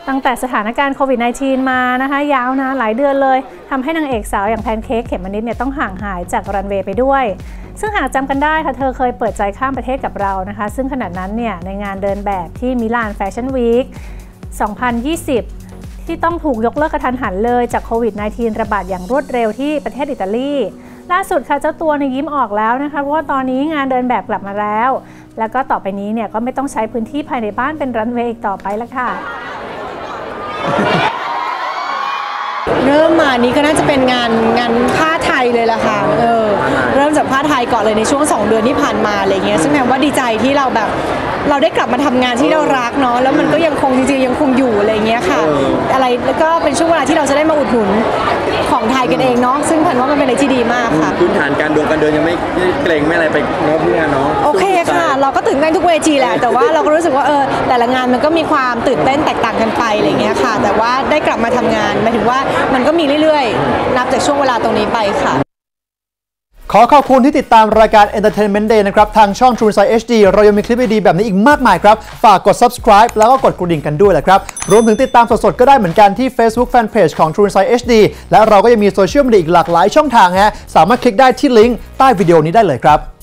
ตั้งแต่สถานการณ์โควิด -19 มานะคะยาวนานหลายเดือนเลยทำให้นางเอกสาวอย่างแพนเค้กเขมมะนิดเนี่ยต้องห่างหายจากรันเวย์ไปด้วยซึ่งหากจำกันได้ค่ะเธอเคยเปิดใจข้ามประเทศกับเรานะคะซึ่งขณะนั้นเนี่ยในงานเดินแบบที่มิลานแฟชั่นวีค 2020 ที่ต้องถูกยกเลิกกระทันหันเลยจากโควิด -19 ระบาดอย่างรวดเร็วที่ประเทศอิตาลีล่าสุดค่ะเจ้าตัวในยิ้มออกแล้วนะคะเพราะว่าตอนนี้งานเดินแบบกลับมาแล้วแล้วก็ต่อไปนี้เนี่ยก็ไม่ต้องใช้พื้นที่ภายในบ้านเป็นรันเวย์อีกต่อไปแล้วค่ะเริ่มมานี้ก็น่าจะเป็นงานผ้าไทยเลยล่ะค่ะเริ่มจากผ้าไทยก่อนเลยในช่วง2 เดือนที่ผ่านมาอะไรเงี้ยซึ่งแปลว่าดีใจที่เราได้กลับมาทำงานที่เรารักเนาะแล้วมันก็ยังคงจริงๆยังคงอยู่อะไรเงี้ยค่ะอะไรแล้วก็เป็นช่วงเวลาที่เราจะได้มาอุดหนุนของไทยกันเองเนาะซึ่งพันว่ามันเป็นอะไรที่ดีมากค่ะพื้นฐานการเดินยังไม่เกรงไม่อะไรไปเนาะพี่เนาะโอเคค่ะเราก็ตื่นเต้นทุกเวทีแหละแต่ว่าเราก็รู้สึกว่าแต่ละงานมันก็มีความตื่นเต้นแตกต่างกันไปอะไรเงี้ยค่ะแต่ว่าได้กลับมาทำงานหมายถึงว่ามันก็มีเรื่อยๆนับจากช่วงเวลาตรงนี้ไปค่ะขอขอบคุณที่ติดตามรายการ Entertainment Day นะครับทางช่อง True Insight HD เรายังมีคลิปดีๆแบบนี้อีกมากมายครับฝากกด subscribe แล้วก็กดกระดิ่งกันด้วยแหละครับรวมถึงติดตามสดๆก็ได้เหมือนกันที่ Facebook Fanpage ของ True Insight HD และเราก็ยังมีโซเชียลมีเดียอีกหลากหลายช่องทางฮะสามารถคลิกได้ที่ลิงก์ใต้วิดีโอนี้ได้เลยครับ